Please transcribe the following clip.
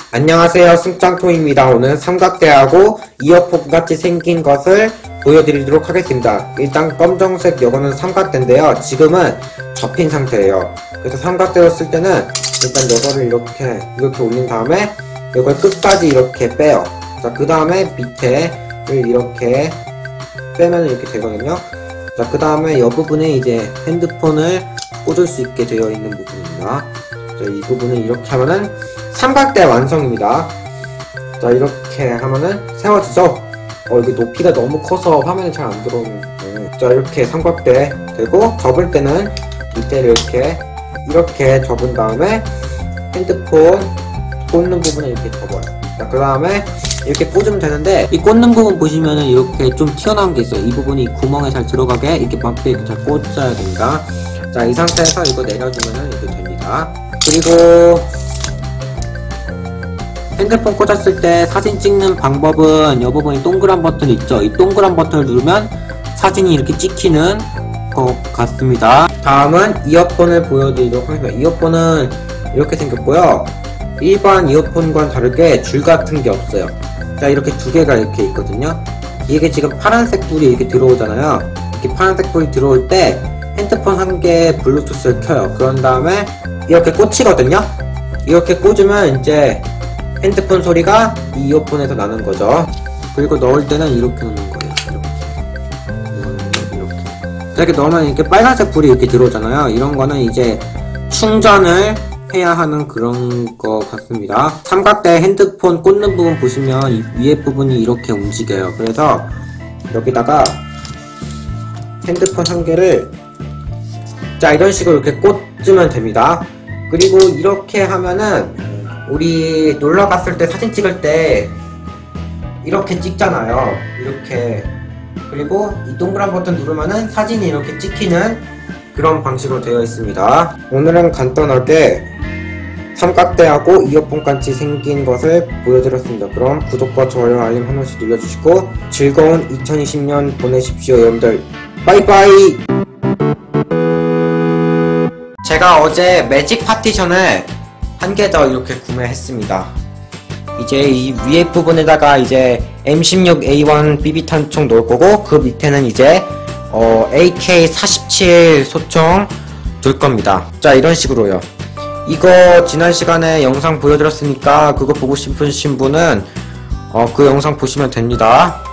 안녕하세요, 승짱토입니다. 오늘 삼각대하고 이어폰 같이 생긴 것을 보여드리도록 하겠습니다. 일단 검정색 요거는 삼각대인데요. 지금은 접힌 상태예요. 그래서 삼각대로 쓸 때는 일단 요거를 이렇게 올린 다음에 요걸 끝까지 이렇게 빼요. 자, 그 다음에 밑에를 이렇게 빼면 이렇게 되거든요. 자, 그 다음에 이 부분에 이제 핸드폰을 꽂을 수 있게 되어 있는 부분입니다. 자, 이 부분을 이렇게 하면은 삼각대 완성입니다. 자, 이렇게 하면은 세워지죠? 이게 높이가 너무 커서 화면이 잘 안 들어오는데. 자, 이렇게 삼각대 되고, 접을 때는 밑에를 이렇게 접은 다음에 핸드폰 꽂는 부분을 이렇게 접어요. 자, 그 다음에 이렇게 꽂으면 되는데, 이 꽂는 부분 보시면은 이렇게 좀 튀어나온 게 있어요. 이 부분이 구멍에 잘 들어가게 이렇게 막대 이렇게 잘 꽂아야 됩니다. 자, 이 상태에서 이거 내려주면은 이렇게 됩니다. 그리고 핸드폰 꽂았을 때 사진 찍는 방법은 이 부분에 동그란 버튼 있죠? 이 동그란 버튼을 누르면 사진이 이렇게 찍히는 것 같습니다. 다음은 이어폰을 보여드리도록 하겠습니다. 이어폰은 이렇게 생겼고요. 일반 이어폰과는 다르게 줄 같은 게 없어요. 자, 이렇게 두 개가 이렇게 있거든요. 이게 지금 파란색 불이 이렇게 들어오잖아요. 이렇게 파란색 불이 들어올 때 핸드폰 한 개에 블루투스를 켜요. 그런 다음에 이렇게 꽂히거든요. 이렇게 꽂으면 이제 핸드폰 소리가 이 이어폰에서 나는 거죠. 그리고 넣을 때는 이렇게 넣는 거예요. 이렇게 넣으면 이렇게 빨간색 불이 이렇게 들어오잖아요. 이런 거는 이제 충전을 해야 하는 그런 거 같습니다. 삼각대 핸드폰 꽂는 부분 보시면 이 위에 부분이 이렇게 움직여요. 그래서 여기다가 핸드폰 한 개를 자, 이런 식으로 이렇게 꽂으면 됩니다. 그리고 이렇게 하면은 우리 놀러 갔을 때 사진 찍을 때 이렇게 찍잖아요. 이렇게. 그리고 이 동그란 버튼 누르면은 사진이 이렇게 찍히는 그런 방식으로 되어 있습니다. 오늘은 간단하게 삼각대하고 이어폰 같이 생긴 것을 보여드렸습니다. 그럼 구독과 좋아요, 알림 한 번씩 눌러주시고 즐거운 2020년 보내십시오, 여러분들. 빠이빠이! 제가 어제 매직 파티션을 한 개 더 이렇게 구매했습니다. 이제 이 위에 부분에다가 이제 M16A1 비비탄총 넣을 거고, 그 밑에는 이제 AK-47 소총 둘 겁니다. 자, 이런 식으로요. 이거 지난 시간에 영상 보여드렸으니까 그거 보고 싶으신 분은 그 영상 보시면 됩니다.